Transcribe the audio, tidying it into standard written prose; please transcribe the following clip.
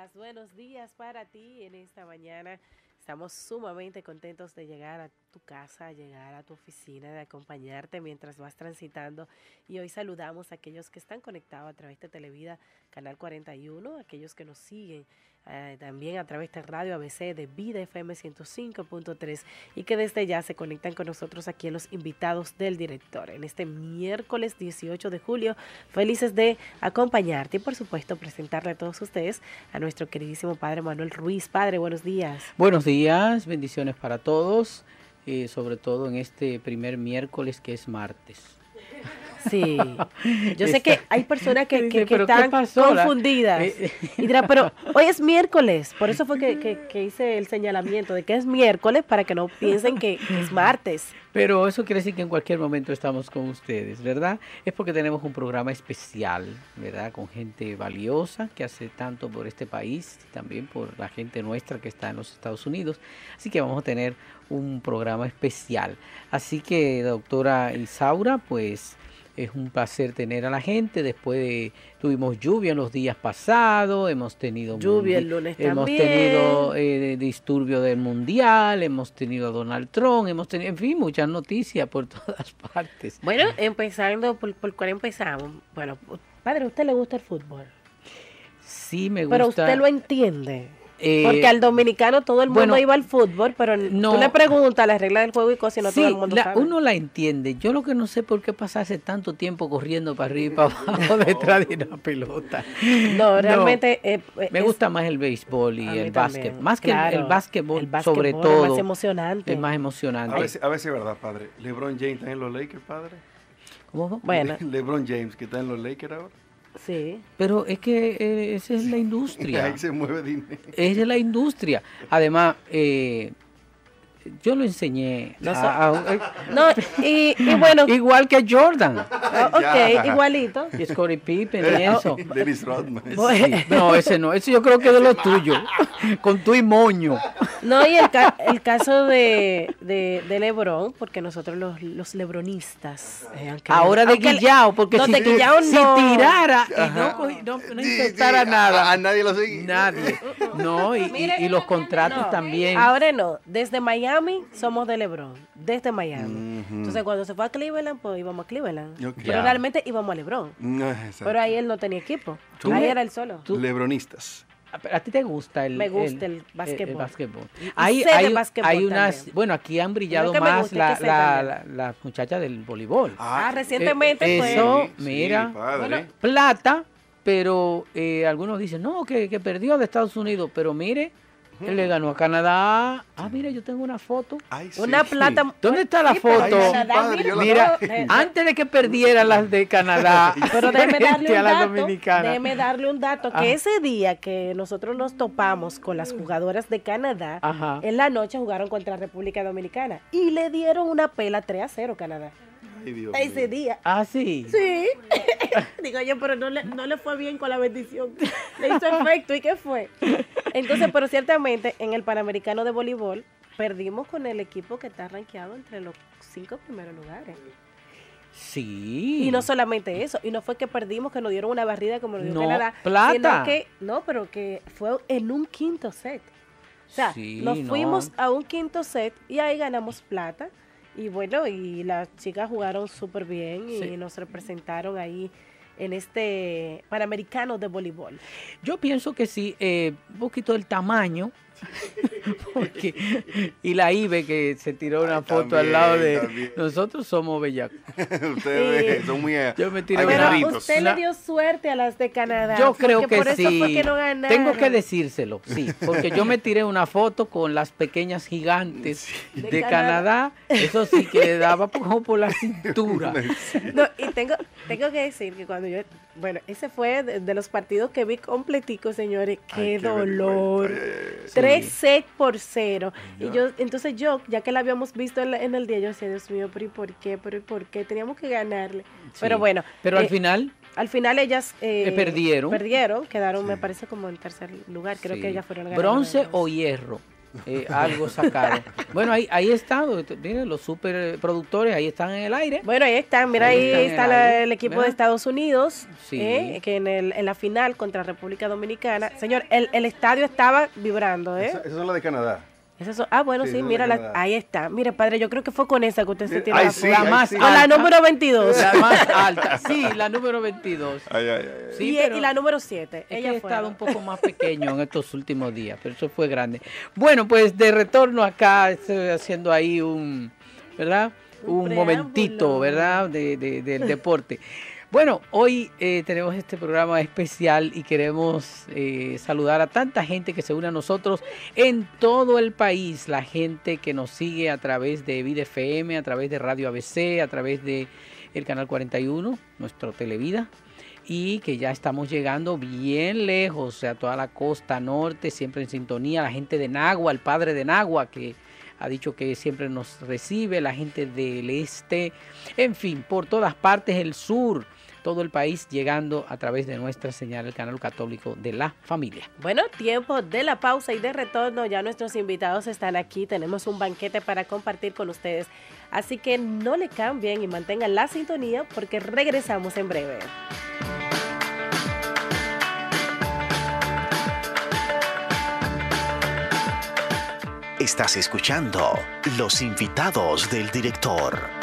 buenos días para ti en esta mañana. Estamos sumamente contentos de llegar a tu casa, llegar a tu oficina, de acompañarte mientras vas transitando. Y hoy saludamos a aquellos que están conectados a través de Televida, Canal 41, aquellos que nos siguen también a través de Radio ABC de Vida FM 105.3 y que desde ya se conectan con nosotros aquí en los invitados del director. En este miércoles 18 de julio, felices de acompañarte y por supuesto presentarle a todos ustedes a nuestro queridísimo Padre Manuel Ruiz. Padre, buenos días. Buenos días, bendiciones para todos, sobre todo en este primer miércoles que es martes. Sí, yo sé que hay personas que están confundidas y dirán, pero hoy es miércoles, por eso fue que hice el señalamiento de que es miércoles para que no piensen que es martes. Pero eso quiere decir que en cualquier momento estamos con ustedes, ¿verdad? Es porque tenemos un programa especial, ¿verdad? Con gente valiosa que hace tanto por este país y también por la gente nuestra que está en los Estados Unidos. Así que vamos a tener un programa especial. Así que, doctora Isaura, pues es un placer tener a la gente. Tuvimos lluvia en los días pasados, hemos tenido lluvia el lunes también. Hemos tenido disturbio del mundial, hemos tenido a Donald Trump, hemos tenido, en fin, muchas noticias por todas partes. Bueno, empezando por cuál empezamos. Bueno, padre, ¿a usted le gusta el fútbol? Sí, me gusta. Pero usted lo entiende. Porque al dominicano todo el mundo iba al fútbol, pero no, tú le preguntas las reglas del juego y cosas y no todo el mundo sabe. Uno la entiende. Yo lo que no sé por qué pasarse tanto tiempo corriendo para arriba y para abajo detrás de una pelota. No, realmente... me gusta más el béisbol y el básquet. Más claro, que el básquetbol, sobre todo. Es más emocionante. Es más emocionante. A ver si es verdad, padre. LeBron James está en los Lakers, padre. ¿Cómo? Bueno. LeBron James, que está en los Lakers ahora. Sí. Pero es que esa es la industria. Ahí se mueve dinero. Esa es la industria. Además, yo lo enseñé. Y bueno. Igual que Jordan. Ok, igualito. Y Scottie Pippen y eso. Dennis Rodman. Sí. No, ese no. Ese yo creo que es de lo tuyo. Con tu y moño. No, y el caso de LeBron, porque nosotros los lebronistas. Ahora de Guillao, porque no, si tirara y no intentara nada. A nadie lo sigue. Nadie. No, y los contratos también. Ahora no. Desde Miami somos de LeBron. Desde Miami. Entonces cuando se fue a Cleveland, pues íbamos a Cleveland. Okay. Pero realmente íbamos a LeBron. Pero ahí él no tenía equipo. Ahí era él solo. Lebronistas. ¿A ti te gusta Me gusta el básquetbol. El básquetbol. Hay unas, bueno, aquí han brillado más las muchachas del voleibol. Recientemente fue. Eso, mira, bueno, plata, pero algunos dicen, no, que perdió de Estados Unidos, pero mire, él le ganó a Canadá. Mire, yo tengo una foto. Una plata. ¿Dónde está la foto? Mira, antes de que perdieran las de Canadá. Pero déjeme darle un dato, que ese día que nosotros nos topamos con las jugadoras de Canadá, en la noche jugaron contra República Dominicana y le dieron una pela 3-0 Canadá. Ese día. Sí. Sí. Digo yo, pero no le fue bien con la bendición. Le hizo efecto. ¿Y qué fue? Entonces, pero ciertamente en el Panamericano de voleibol perdimos con el equipo que está rankeado entre los 5 primeros lugares. Sí. Y no solamente eso, y no fue que perdimos, que nos dieron una barrida como nos dio Canadá, plata. Sino que, pero que fue en un quinto set. O sea, nos fuimos a un quinto set y ahí ganamos plata. Y bueno, y las chicas jugaron súper bien y nos representaron ahí en este Panamericano de voleibol. Yo pienso que sí, un poquito el tamaño, y la Ibe que se tiró una foto al lado de nosotros somos bellacos. Ustedes son muy yo me tiré pero usted le dio suerte a las de Canadá. Yo creo que por eso sí. Fue que no ganaron. Tengo que decírselo, sí, porque yo me tiré una foto con las pequeñas gigantes de Canadá. Eso sí que le daba como por la cintura. No, y tengo que decir que cuando bueno, ese fue de los partidos que vi completico, señores. Qué dolor. 3-0. Y entonces ya que la habíamos visto en el día, yo decía, Dios mío, pero ¿y por qué? ¿Pero y por qué? Teníamos que ganarle. Sí. Pero bueno. Pero al final ellas perdieron, quedaron, me parece, como en tercer lugar. Creo que ellas fueron ganadoras. ¿Bronce o hierro? algo sacaron. Bueno, ahí están, miren, los superproductores, ahí están en el aire. Bueno, ahí están, mira, ahí está el equipo, ¿verdad?, de Estados Unidos, sí, que en la final contra República Dominicana, señor, el estadio estaba vibrando, ¿eh? Esas son las de Canadá. Bueno, sí, mira, ahí está. Mire, padre, yo creo que fue con esa que usted se tiró la más alta. Con la número 22. La más alta, sí, la número 22. Sí, y la número 7. Ella ha estado un poco más pequeño en estos últimos días, pero eso fue grande. Bueno, pues de retorno acá, estoy haciendo ahí ¿verdad? Un momentito, ¿verdad? Del deporte. Bueno, hoy tenemos este programa especial y queremos saludar a tanta gente que se une a nosotros en todo el país. La gente que nos sigue a través de Vida FM, a través de Radio ABC, a través de el Canal 41, nuestro Televida. Y que ya estamos llegando bien lejos, o sea, toda la costa norte, siempre en sintonía. La gente de Nagua, el padre de Nagua, que ha dicho que siempre nos recibe, la gente del este, en fin, por todas partes, el sur, todo el país llegando a través de nuestra señal, el canal católico de la familia. Bueno, tiempo de la pausa y de retorno, ya nuestros invitados están aquí, tenemos un banquete para compartir con ustedes, así que no le cambien y mantengan la sintonía porque regresamos en breve. Estás escuchando Los Invitados del Director.